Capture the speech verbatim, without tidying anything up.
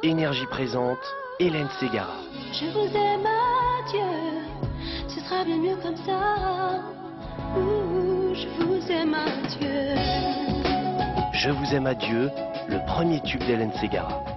Énergie présente, Hélène Ségara. Je vous aime, adieu, ce sera bien mieux comme ça. Ouh, je vous aime, adieu. Je vous aime, adieu, le premier tube d'Hélène Ségara.